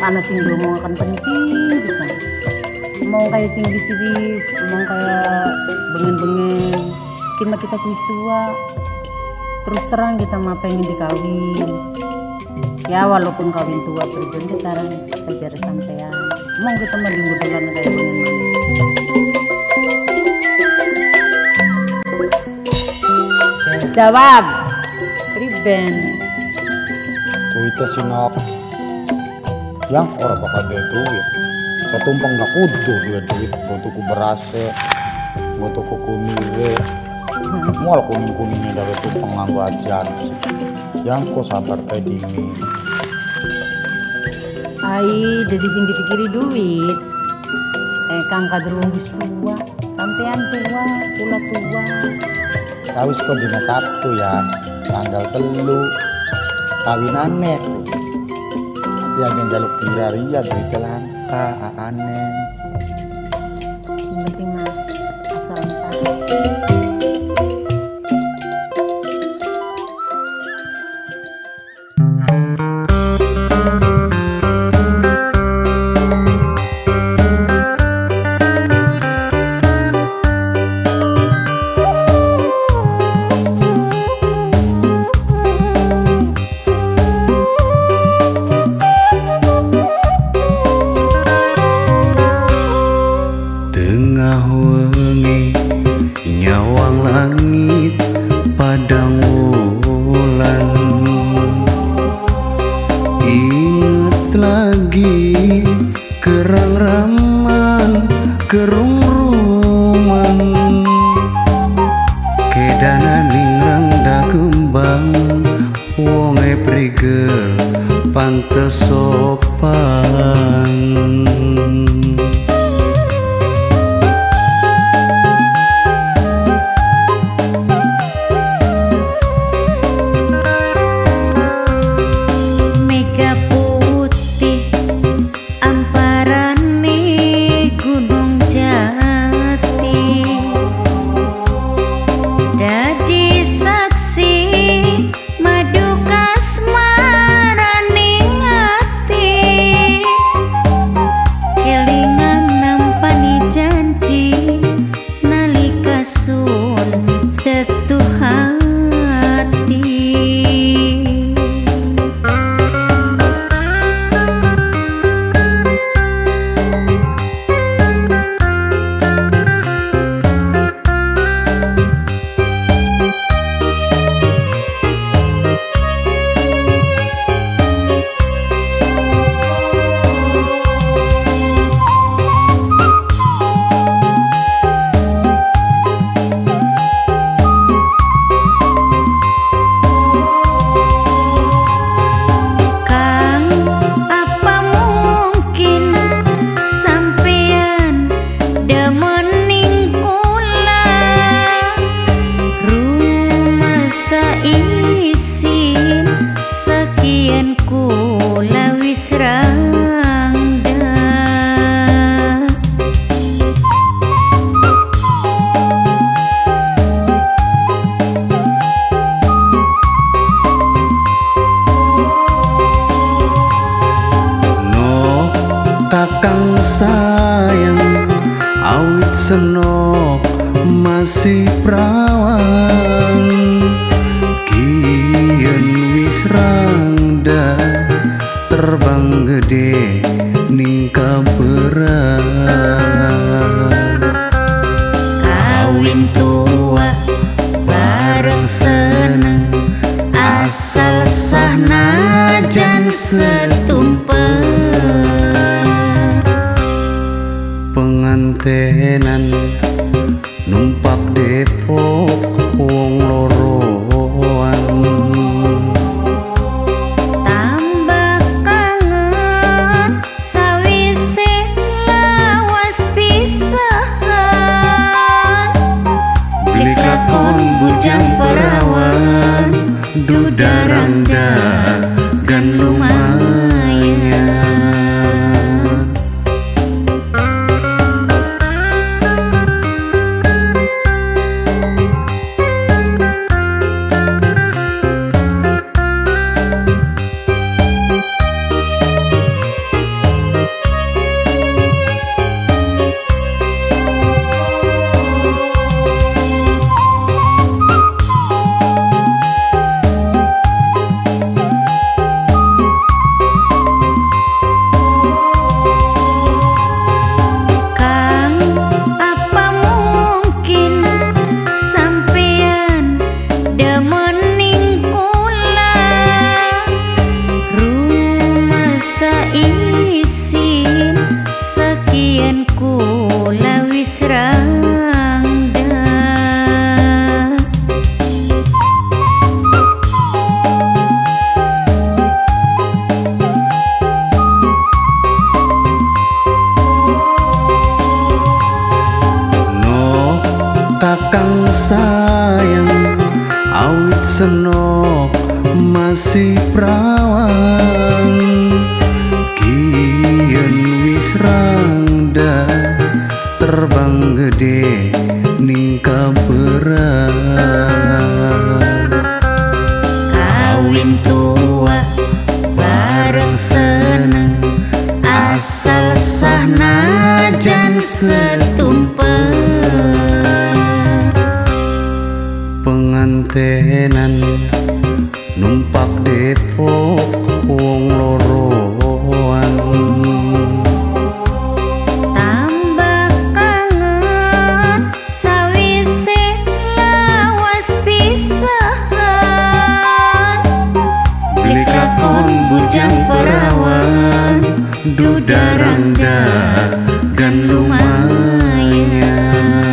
Anak sing belum mau akan penting bisa. Mau kayak sing bis-bis, mau kayak bengen-bengen. Kima kita kuis tua. Terus terang kita mah pengen dikawin. Ya walaupun kawin tua berbentuk sekarang kejar sampean. Mau kita mah di modelan kayak bengen. Jawab. Riben. Tuita sinap. Yang orang bakal dia duit. Saya tumpang gak kudu dia duit untuk berase, untuk kunire. Mau kuning-kuningnya dari tumpang nganggo ajan. Yang kok sabar kayak dingin. Ai, jadi sing dipikiri duit. Kang kadruang wis tua, sampean tua, pula tua. Kawis kok dina Sabtu ya, tanggal 3 kawinane. Dia agen jaluk kiraria duit langka aneh. Yang penting mah asal sah. Tengah wengi nyawang langit padang wulan, inget lagi kerang raman kerung-rungan, kedana ningrang da kembang wonge prigel pantes sopan. Kakang sayang awit senok masih perawan, kian wis rangda terbang gede ning kaberan. Kawin tua bareng seneng asal sah najan setumpeng. Pengantenan numpak Depok wong loroan, tambah kangen sawise lawas pisahan. beli lakon bujang perawan dudarangda gan lumayan. sayang awit senok masih perawan kian wis rangda terbang gede ningka berat kawin tua bareng seneng asal sah najan setumpeng pengantenan numpak Depok wong loroan tambah kangen sawise lawas pisahan beli lakon bujang perawan dudarangda gan lumayan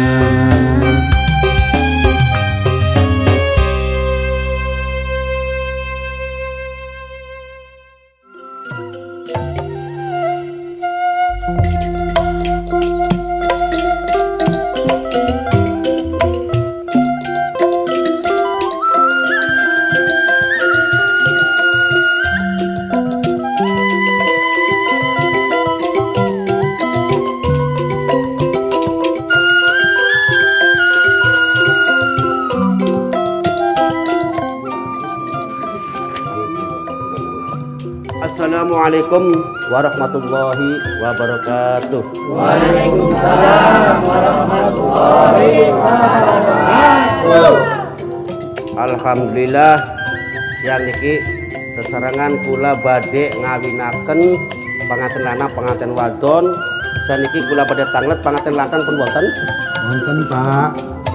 Assalamualaikum warahmatullahi wabarakatuh. Waalaikumsalam warahmatullahi wabarakatuh. Alhamdulillah siang niki sesarengan kula badhe ngawinaken panganten lanang panganten wadon. Saniki kula badhe tanglet panganten lanang pun wonten. Wonten, Pak.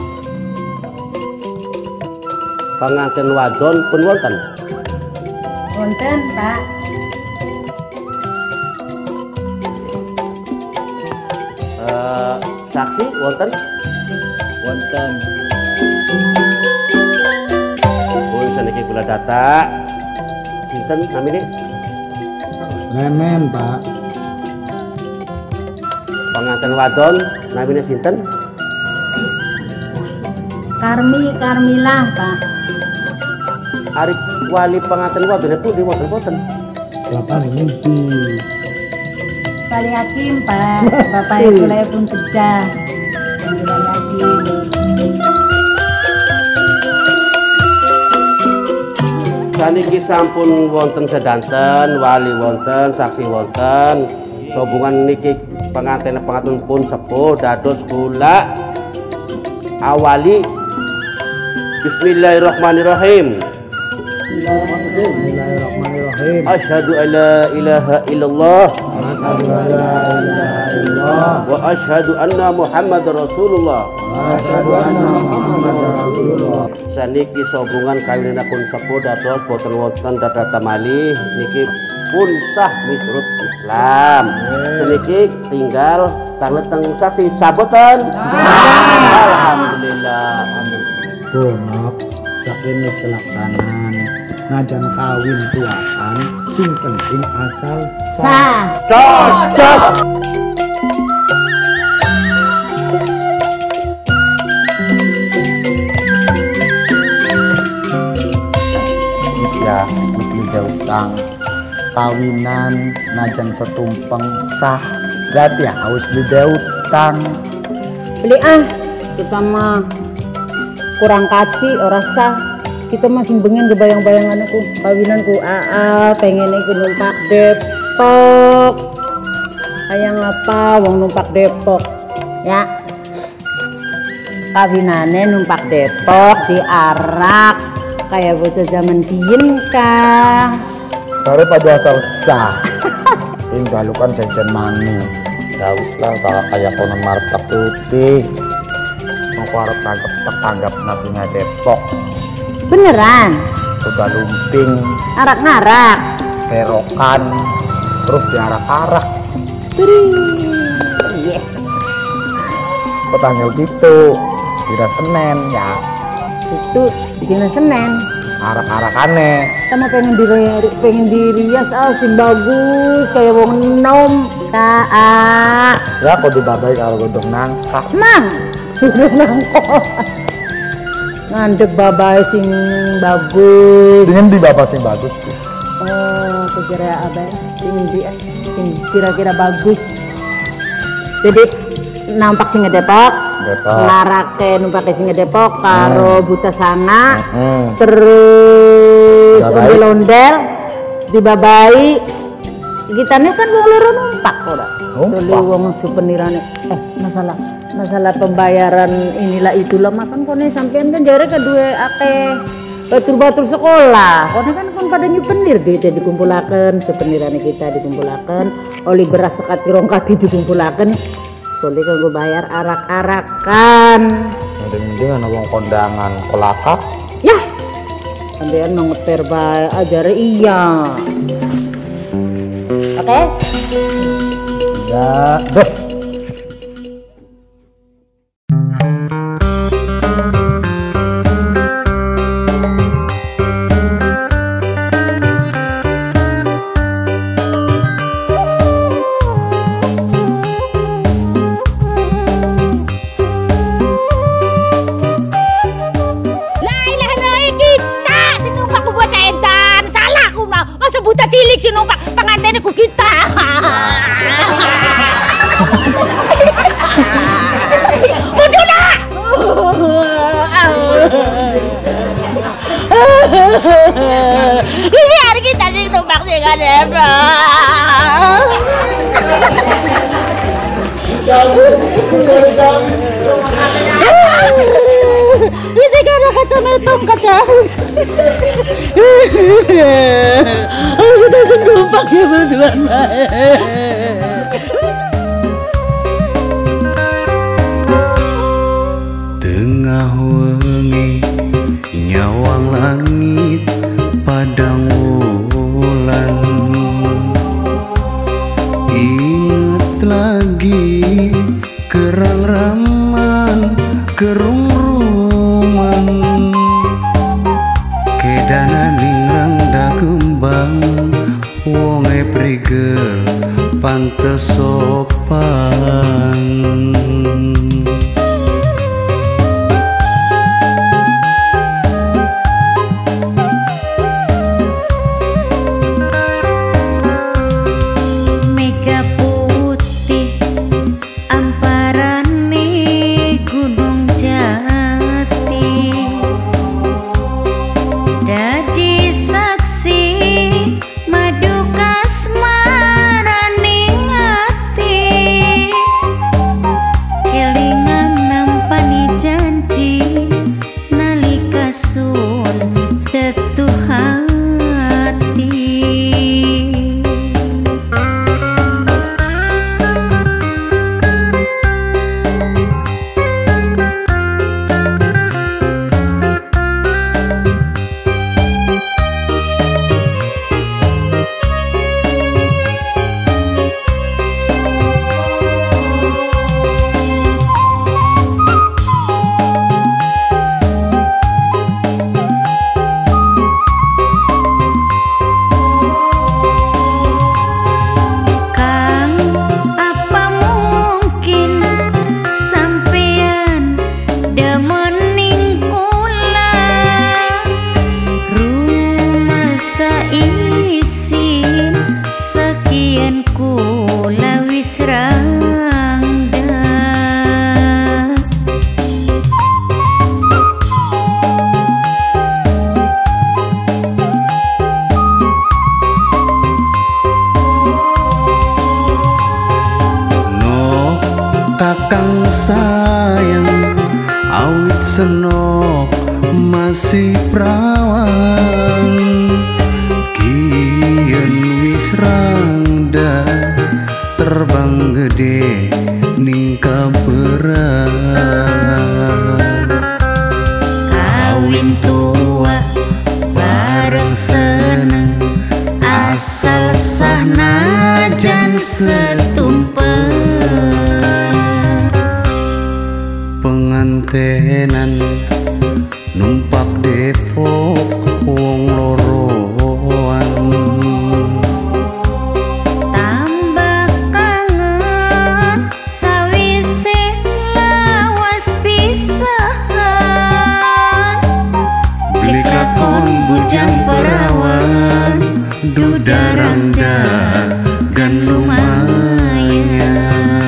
Panganten wadon pun wonten. Wonten, Pak. Saksi wonten? Wonten. Pun saniki kula data. Sinten namine? Lemen, Pak. Panganten wadon namine sinten? Karmilah, Pak. Ari wali panganten wadon itu di wonten-wonten. Bapak mimpi. Wali Hakim, Pak. Bapak ibu saya pun kerja. Wali Hakim. Saniki sampun wonten sedanten, wali wonten, saksi wonten. Hubungan niki pengantin pun sepuh dados kula awali Bismillahirrahmanirrahim. Bismillahirrahmanirrahim. Asyhadu an la ilaha illallah Asyhadu an la ilaha illallah wa asyhadu anna Muhammadar Rasulullah. Asyhadu anna Muhammadar Rasulullah. Saniki hubungan kawinanipun sepuh dados boten wonten data malih niki pun sah miturut Islam. Saniki tinggal tanglet teng saksi saboten. Alhamdulillah. Maaf, sakene kelaksanan. Najan kawin tuaan sing penting asal Sah. Cocok. ya beli utang kawinan najan setumpeng sah berarti ya harus beli utang. Beli kita mah kurang kaci ora sah. Kita masih pengen kebayang-bayangan aku kawinanku pengen iku numpak Depok. Hayang apa wong numpak Depok ya. Kawinane numpak Depok diarak kayak bocah zaman biyen kah. Sore pada asal sah. Tinggal kan sejen manu. Daus lah kalau kayak konon market putih. Mau arep tanggap nasinya Depok. Beneran? Udah lumping. Arak-ngarak. Berokan. Terus diarak-arak. Yes. Petanggal gitu. Tidak Senin ya. Itu bikinan Senin. Arak-arakannya. Sama pengen dirias sing bagus kayak wong enom. Ya kok dibabai kalau godong nangka. Mang. Nangkok. ngandek babai sing bagus. Dengan di bapak sing bagus. Oh, kejera abai sing kira-kira bagus. Jadi nampak sing ngedepok, larake numpak sing ngedepok karo buta sana, terus ondel-ondel dibabai. Kitane kan wong loro numpak ora. Dulu wong supenirane masalah pembayaran inilah itulah makan kone sampean kan jare kedua akeh batur-batur sekolah. Kone kan pada nyupenir duitnya dikumpulaken, supenirane kita dikumpulaken, oli beras sekati rongkati dikumpulaken. Boleh kanggo bayar arak-arakan. Mending-mending wong kondangan kolaka. Yah. Sampean mau ngeper bae ajare iya. Oke? Ya, deh. Buta cilik si numpak pengantin ku kita. Buduna. Ini hari kita sing numpak sing ada. Ini karena kacamata kaca. Kita senumpak ya bantuan. Tengah wengi nyawang langit padang wulan, inget lagi kerang raman kerung ruman, kedana ningrang da kembang wonge prigel pantes sopan. Kakang sayang awit senok masih perawan, kian wis rangda terbang gede ning kaberan. Kawin tua bareng seneng asal sah najan setumpeng, pengantenan numpak Depok wong loroan, tambah kangen sawise lawas pisahan. Mon bujang perawan dudaranda gan lumayan.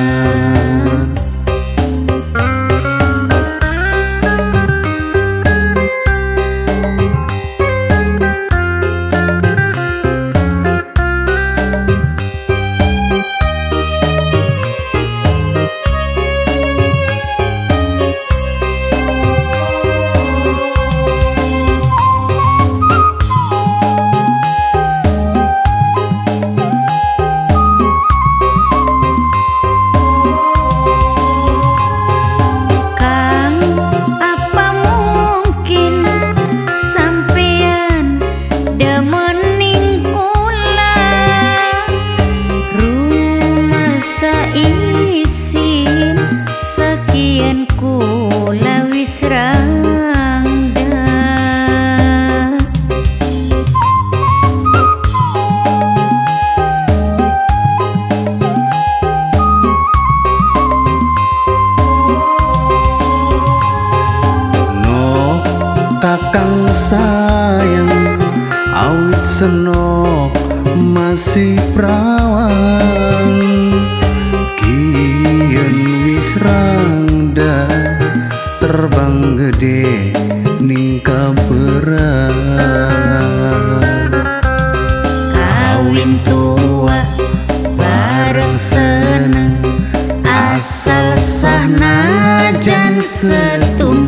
Kakang sayang awit senok masih perawan kian wis rangda terbang gede ningka berat Kawin tua bareng seneng asal sah najan setunggal